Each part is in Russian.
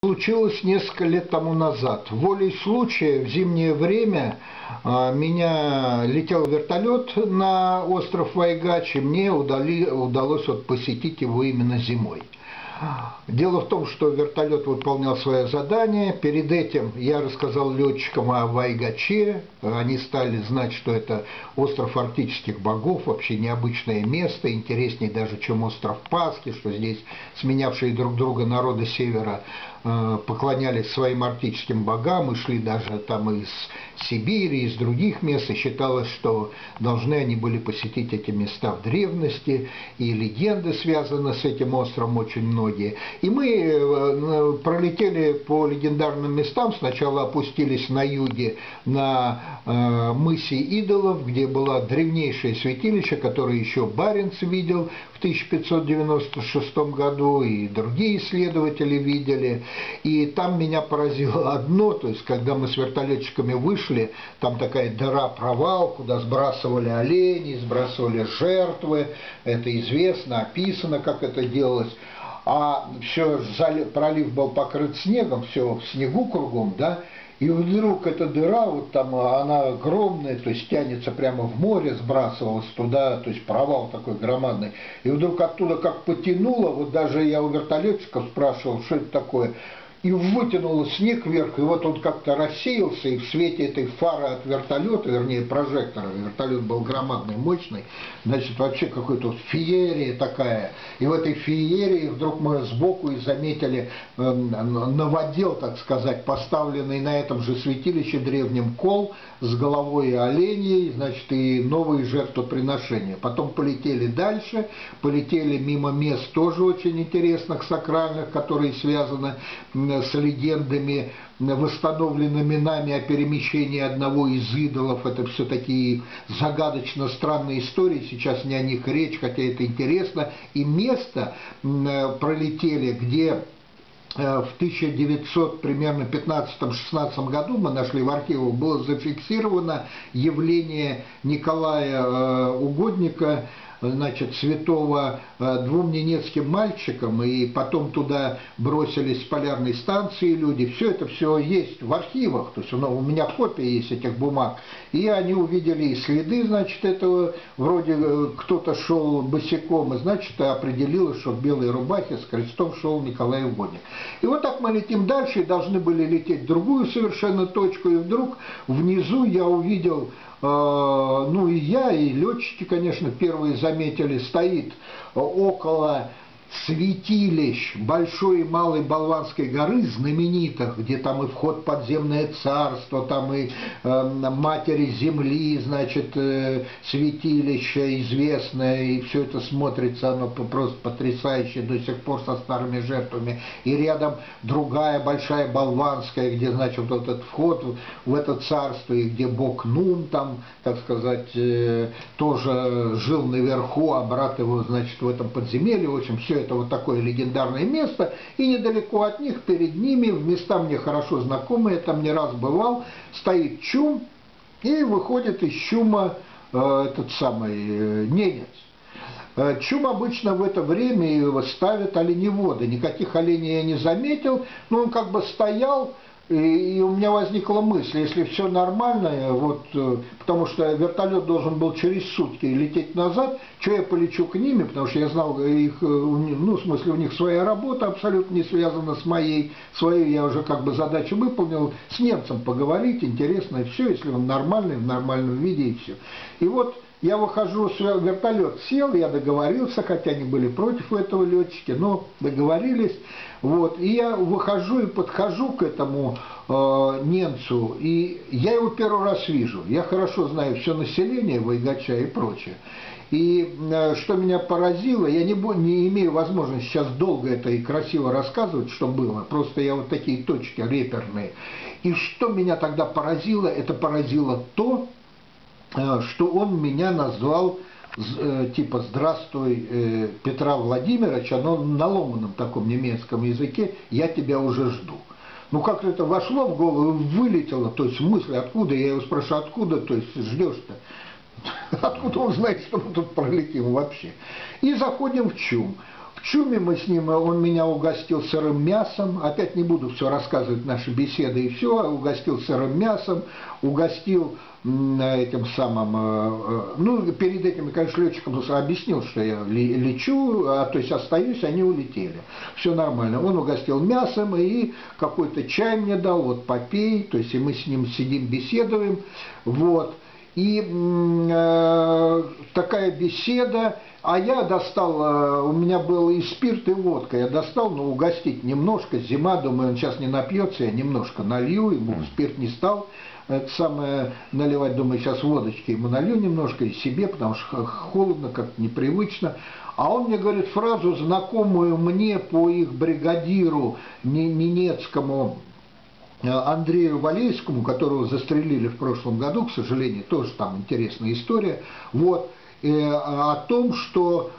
Случилось несколько лет тому назад. Волей случая в зимнее время меня летел вертолет на остров Вайгач, и мне удалось посетить его именно зимой. Дело в том, что вертолет выполнял свое задание. Перед этим я рассказал летчикам о Вайгаче. Они стали знать, что это остров арктических богов, вообще необычное место, интереснее даже, чем остров Пасхи, что здесь сменявшие друг друга народы севера поклонялись своим арктическим богам и шли даже там из Сибири, из других мест, и считалось, что должны они были посетить эти места в древности, и легенды связаны с этим островом очень многие. И мы пролетели по легендарным местам, сначала опустились на юге, на мысе Идолов, где было древнейшее святилище, которое еще Баренц видел в 1596 году, и другие исследователи видели. И там меня поразило одно, то есть когда мы с вертолетчиками вышли, там такая дыра-провал, куда сбрасывали оленей, сбрасывали жертвы, это известно, описано, как это делалось. А все, пролив был покрыт снегом, все в снегу кругом, да, и вдруг эта дыра, вот там она огромная, то есть тянется прямо в море, сбрасывалась туда, то есть провал такой громадный. И вдруг оттуда как потянуло, вот даже я у вертолетчиков спрашивал, что это такое, и вытянуло снег вверх, и вот он как-то рассеялся, и в свете этой фары от вертолета, вернее прожектора, вертолет был громадный, мощный, значит, вообще какой-то феерия такая. И в этой феерии вдруг мы сбоку и заметили новодел, так сказать, поставленный на этом же святилище древнем кол с головой оленей, значит, и новые жертвоприношения. Потом полетели дальше, полетели мимо мест тоже очень интересных, сакральных, которые связаны с легендами, восстановленными нами о перемещении одного из идолов. Это все такие загадочно странные истории, сейчас не о них речь, хотя это интересно. И место пролетели, где в 1900, примерно 15-16 году, мы нашли в архивах, было зафиксировано явление Николая Угодника, значит, святого, двум ненецким мальчикам, и потом туда бросились с полярной станции люди. Все это все есть в архивах, то есть у меня копия есть этих бумаг. И они увидели следы, значит, этого, вроде кто-то шел босиком, и, значит, определилось, что в белой рубахе с крестом шел Николай Угодник. И вот так мы летим дальше, и должны были лететь в другую совершенно точку, и вдруг внизу я увидел, ну и я, и летчики, конечно, первые заметили, стоит около святилищ Большой и Малой Болванской горы, знаменитых, где там и вход в подземное царство, там и матери земли, значит, святилище известное, и все это смотрится, оно просто потрясающе до сих пор со старыми жертвами. И рядом другая Большая Болванская, где, значит, вот этот вход в это царство, и где бог Нум там, так сказать, тоже жил наверху, а брат его, значит, в этом подземелье. В общем, все это вот такое легендарное место, и недалеко от них, перед ними, в места мне хорошо знакомые, я там не раз бывал, стоит чум, и выходит из чума этот самый ненец. Чум обычно в это время ставят оленеводы, никаких оленей я не заметил, но он как бы стоял. И у меня возникла мысль, если все нормально, вот, потому что вертолет должен был через сутки лететь назад, что я полечу к ними, потому что я знал их, ну, в смысле, у них своя работа абсолютно не связана с моей, свою я уже как бы задачу выполнил, с немцем поговорить, интересно, и все, если он нормальный, в нормальном виде, и все. И вот я выхожу, вертолет сел, я договорился, хотя они были против этого летчики, но договорились. Вот, и я выхожу и подхожу к этому немцу, и я его первый раз вижу. Я хорошо знаю все население Вайгача и прочее. И что меня поразило, я не имею возможности сейчас долго это и красиво рассказывать, что было, просто я вот такие точки реперные. И что меня тогда поразило, это поразило то, что он меня назвал типа «Здравствуй, Петра Владимировича», но на ломаном таком немецком языке «я тебя уже жду». Ну как это вошло в голову, вылетело, то есть мысль откуда, я его спрашиваю, откуда, то есть ждешь-то? Откуда он знает, что мы тут пролетим вообще? И заходим в чум. В Шуме мы с ним, он меня угостил сырым мясом, опять не буду все рассказывать, наши беседы и все, угостил сырым мясом, угостил этим самым, ну, перед этим, конечно, летчикам объяснил, что я лечу, то есть остаюсь, они улетели. Все нормально. Он угостил мясом и какой-то чай мне дал, вот попей, то есть и мы с ним сидим, беседуем, вот. И такая беседа, а я достал, у меня был и спирт, и водка, я достал, ну, угостить немножко, зима, думаю, он сейчас не напьется, я немножко налью, ему спирт не стал, это самое, наливать, думаю, сейчас водочки ему налью немножко, и себе, потому что холодно, как-то непривычно. А он мне говорит фразу, знакомую мне по их бригадиру Ненецкому, Андрею Валейскому, которого застрелили в прошлом году, к сожалению, тоже там интересная история, вот, о том, что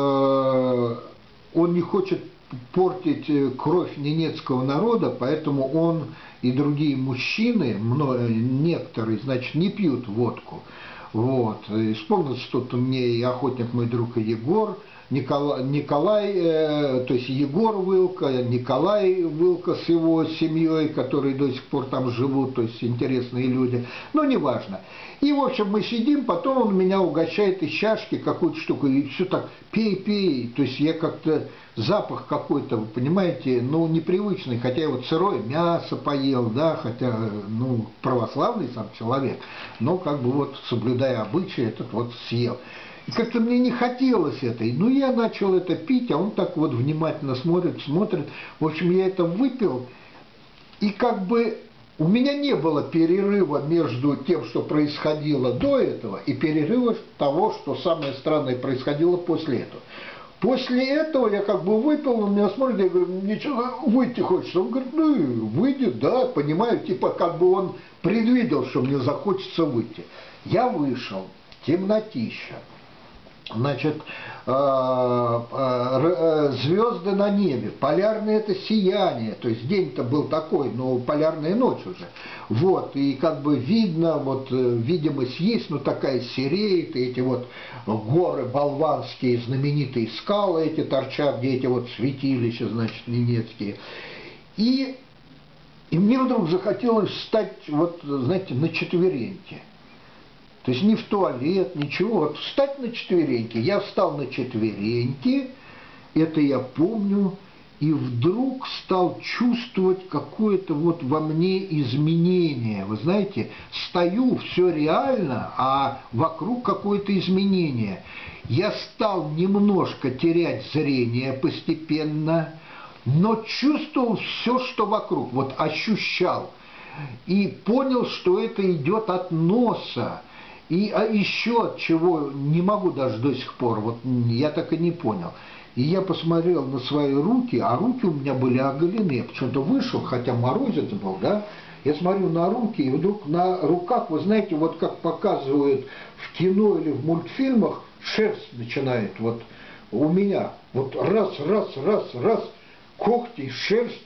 он не хочет портить кровь ненецкого народа, поэтому он и другие мужчины, некоторые, значит, не пьют водку. Вот. И вспомнился тут мне и охотник мой друг и Егор, Николай, то есть Егор Вылка, Николай Вылка с его семьей, которые до сих пор там живут, то есть интересные люди, но неважно. И, в общем, мы сидим, потом он меня угощает из чашки какую-то штуку, и все так, пей, пей, то есть я как-то, запах какой-то, вы понимаете, ну, непривычный, хотя я вот сырое мясо поел, да, хотя, ну, православный сам человек, но как бы вот, соблюдая обычаи, этот вот съел. И как-то мне не хотелось этой. Ну, я начал это пить, а он так вот внимательно смотрит. В общем, я это выпил, и как бы у меня не было перерыва между тем, что происходило до этого, и перерыва того, что самое странное происходило после этого. После этого я как бы выпил, он меня смотрит, я говорю, ничего, выйти хочется. Он говорит, ну, выйдет, да, понимаю, типа как бы он предвидел, что мне захочется выйти. Я вышел, темнотища. Значит, звезды на небе, полярное это сияние, то есть день-то был такой, но полярная ночь уже. Вот, и как бы видно, вот видимость есть, но такая сереет, и эти вот горы болванские, знаменитые скалы эти торчат, где эти вот святилища, значит, ненецкие. И мне вдруг захотелось встать, вот, знаете, на четвереньки. То есть не в туалет, ничего, вот встать на четвереньки. Я встал на четвереньки, это я помню, и вдруг стал чувствовать какое-то вот во мне изменение. Вы знаете, стою, все реально, а вокруг какое-то изменение. Я стал немножко терять зрение постепенно, но чувствовал все, что вокруг, вот ощущал. И понял, что это идет от носа. И еще от чего не могу даже до сих пор, вот я так и не понял. И я посмотрел на свои руки, а руки у меня были оголены. Я почему-то вышел, хотя морозец был, да. Я смотрю на руки, и вдруг на руках, вы знаете, вот как показывают в кино или в мультфильмах, шерсть начинает вот у меня. Вот раз, когти, шерсть.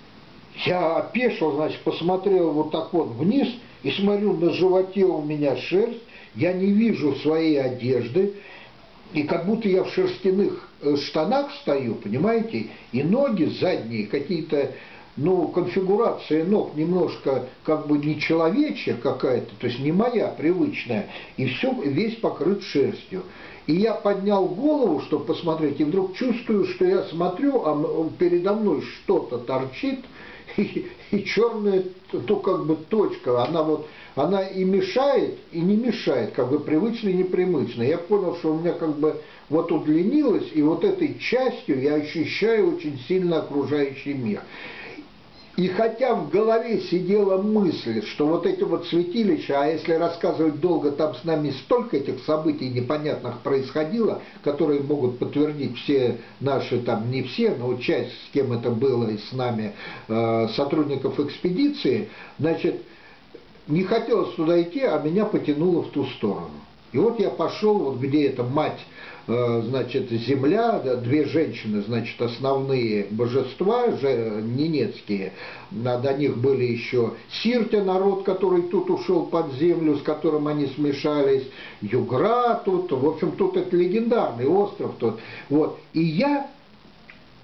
Я опешил, значит, посмотрел вот так вот вниз, и смотрю, на животе у меня шерсть, я не вижу своей одежды, и как будто я в шерстяных штанах стою, понимаете, и ноги задние какие-то, ну, конфигурация ног немножко как бы не человечья какая-то, то есть не моя привычная, и все, весь покрыт шерстью. И я поднял голову, чтобы посмотреть, и вдруг чувствую, что я смотрю, а передо мной что-то торчит, и черная, то как бы точка, она вот, она и мешает, и не мешает, как бы привычно и непривычно. Я понял, что у меня как бы вот удлинилось, и вот этой частью я ощущаю очень сильно окружающий мир. И хотя в голове сидела мысль, что вот эти вот святилища, а если рассказывать долго, там с нами столько этих событий непонятных происходило, которые могут подтвердить все наши, там не все, но часть, с кем это было и с нами, сотрудников экспедиции, значит, не хотелось туда идти, а меня потянуло в ту сторону. И вот я пошел, вот где эта мать, значит, земля, две женщины, значит, основные божества, ненецкие, до них были еще Сирте, народ, который тут ушел под землю, с которым они смешались, Югра тут, в общем, тут это легендарный остров тут, вот, и я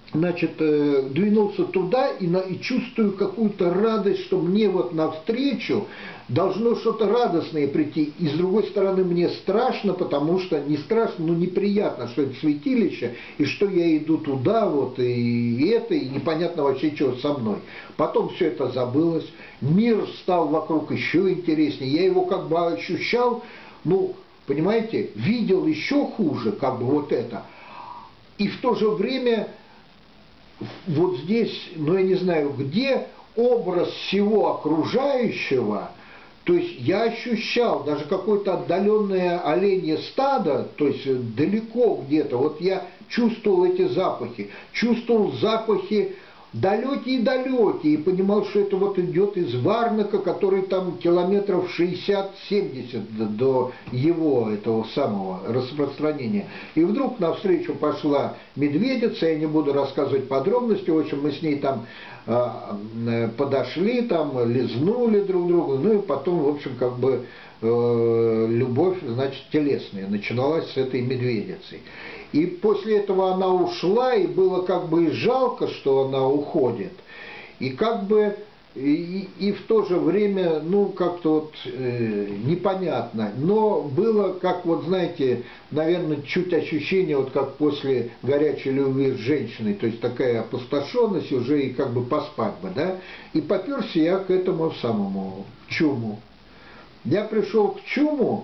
значит, двинулся туда и чувствую какую-то радость, что мне вот навстречу должно что-то радостное прийти. И с другой стороны мне страшно, потому что не страшно, но неприятно, что это святилище, и что я иду туда, вот, и непонятно вообще, что со мной. Потом все это забылось, мир стал вокруг еще интереснее, я его как бы ощущал, ну, понимаете, видел еще хуже, как бы вот это. И в то же время вот здесь, ну я не знаю где, образ всего окружающего, то есть я ощущал даже какое-то отдаленное оленье стадо, то есть далеко где-то, вот я чувствовал эти запахи, чувствовал запахи далекие-далекие, и понимал, что это вот идет из Варнака, который там километров 60-70 до его этого самого распространения. И вдруг навстречу пошла медведица, я не буду рассказывать подробности, в общем, мы с ней там подошли, там лизнули друг друга, ну и потом, в общем, как бы любовь, значит, телесная начиналась с этой медведицей. И после этого она ушла, и было как бы и жалко, что она уходит, и как бы и в то же время, ну, как-то вот непонятно. Но было, как вот, знаете, наверное, чуть ощущение, вот как после горячей любви с женщиной, то есть такая опустошенность уже и как бы поспать бы, да. И попёрся я к этому самому чуму. Я пришел к чуму,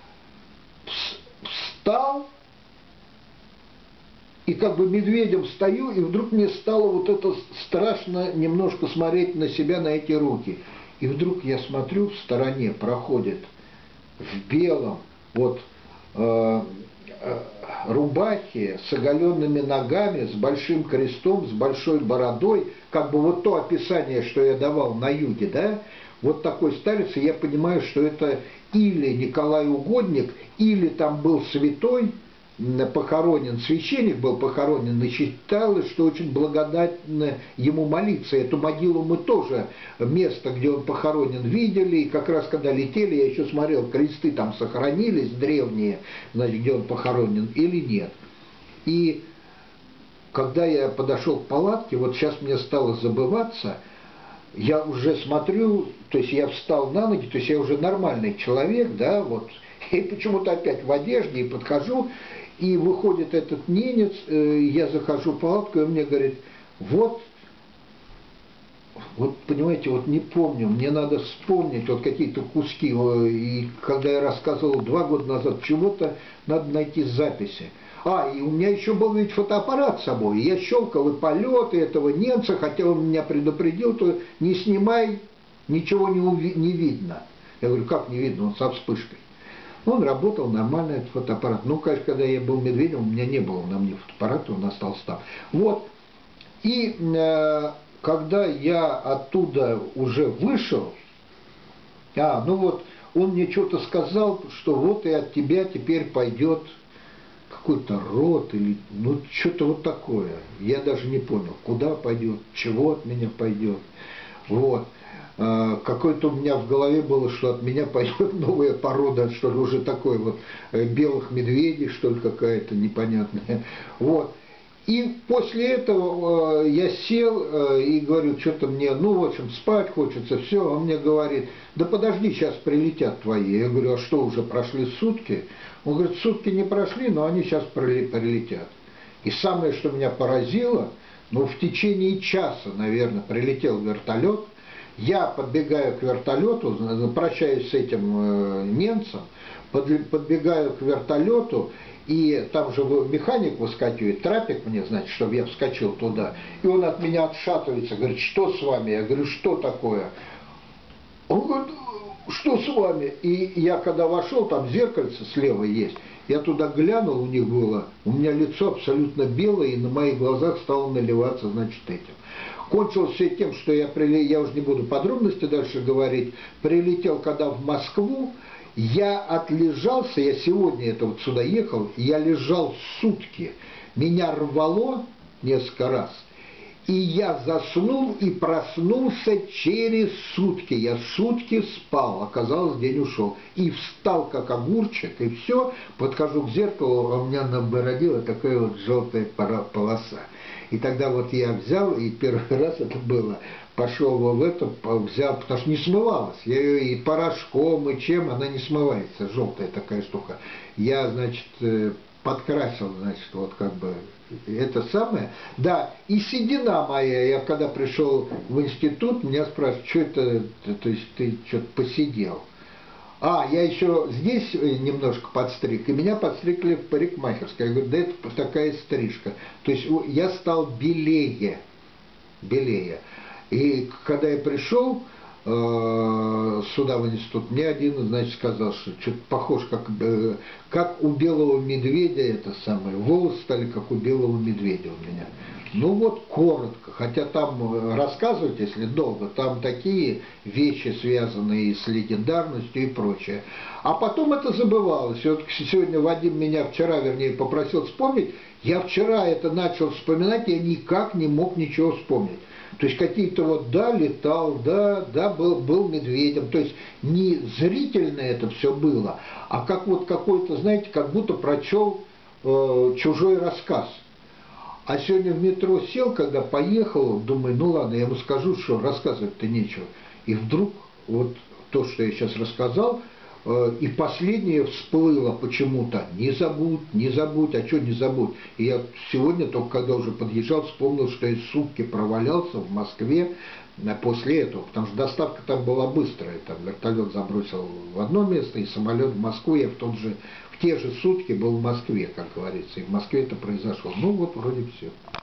встал, и как бы медведем стою, и вдруг мне стало вот это страшно немножко смотреть на себя, на эти руки. И вдруг я смотрю, в стороне проходит в белом вот рубахе с оголенными ногами, с большим крестом, с большой бородой, как бы вот то описание, что я давал на юге, да, вот такой старец, и я понимаю, что это или Николай Угодник, или там был святой, похоронен, священник был похоронен, и считалось, что очень благодатно ему молиться. Эту могилу мы тоже, место, где он похоронен, видели, и как раз когда летели, я еще смотрел, кресты там сохранились древние, значит, где он похоронен или нет. И когда я подошел к палатке, вот сейчас мне стало забываться, я уже смотрю, то есть я встал на ноги, то есть я уже нормальный человек, да, вот, и почему-то опять в одежде, и подхожу, и выходит этот ненец, я захожу в палатку, и он мне говорит, вот, понимаете, вот не помню, мне надо вспомнить вот какие-то куски, и когда я рассказывал 2 года назад чего-то, надо найти записи. И у меня еще был ведь фотоаппарат с собой, и я щелкал и полеты этого немца, хотя он меня предупредил, то не снимай, ничего не видно. Я говорю, как не видно, он со вспышкой. Он работал нормально, этот фотоаппарат. Ну, конечно, когда я был медведем, у меня не было на мне фотоаппарата, он остался там. Вот. И когда я оттуда уже вышел, ну вот, он мне что-то сказал, что вот и от тебя теперь пойдет какой-то род или, ну, что-то вот такое. Я даже не понял, куда пойдет, чего от меня пойдет. Вот. Какое-то у меня в голове было, что от меня пойдет новая порода, что ли, уже такой вот белых медведей, что ли, какая-то непонятная. Вот. И после этого я сел и говорю, что-то мне, ну, в общем, спать хочется, все. Он мне говорит, да подожди, сейчас прилетят твои. Я говорю, а что, уже прошли сутки? Он говорит, сутки не прошли, но они сейчас прилетят. И самое, что меня поразило, ну, в течение часа, наверное, прилетел вертолет. Я подбегаю к вертолету, прощаюсь с этим немцем, подбегаю к вертолету, и там же механик выскакивает, трапик мне, значит, чтобы я вскочил туда. И он от меня отшатывается, говорит, что с вами? Я говорю, что такое? Он говорит, что с вами? И я когда вошел, там зеркальце слева есть, я туда глянул, у них было, у меня лицо абсолютно белое, и на моих глазах стало наливаться, значит, этим. Кончилось все тем, что я уже не буду подробности дальше говорить, прилетел когда в Москву, я отлежался, я сегодня это вот сюда ехал, я лежал сутки, меня рвало несколько раз, и я заснул и проснулся через сутки, я сутки спал, оказалось, день ушел, и встал как огурчик, и все, подхожу к зеркалу, а у меня на бороде вот такая вот желтая полоса. И тогда вот я взял, и первый раз это было, пошел в это, взял, потому что не смывалась. Я ее и порошком, и чем, она не смывается, желтая такая штука. Я, значит, подкрасил, значит, вот как бы это самое. Да, и седина моя, я когда пришел в институт, меня спрашивают, что это, то есть ты что-то посидел. А, я еще здесь немножко подстриг, и меня подстригли в парикмахерской. Я говорю, да это такая стрижка. То есть я стал белее. Белее. И когда я пришел сюда в институт, мне один, значит, сказал, что что-то похож, как у белого медведя, это самое, волосы стали как у белого медведя у меня. Ну вот коротко, хотя там рассказывать, если долго, там такие вещи, связанные с легендарностью и прочее. А потом это забывалось. И вот сегодня Вадим меня вчера, вернее, попросил вспомнить, я вчера это начал вспоминать, я никак не мог ничего вспомнить. То есть какие-то вот, да, летал, да, был медведем. То есть не зрительно это все было, а как вот какой-то, знаете, как будто прочел чужой рассказ. А сегодня в метро сел, когда поехал, думаю, ну ладно, я ему скажу, что рассказывать-то нечего. И вдруг вот то, что я сейчас рассказал, и последнее всплыло почему-то. Не забудь, а что не забудь? И я сегодня, только когда уже подъезжал, вспомнил, что я сутки провалялся в Москве после этого, потому что доставка там была быстрая. Там вертолет забросил в одно место, и самолет в Москву. Я в те же сутки был в Москве, как говорится. И в Москве это произошло. Ну вот вроде все.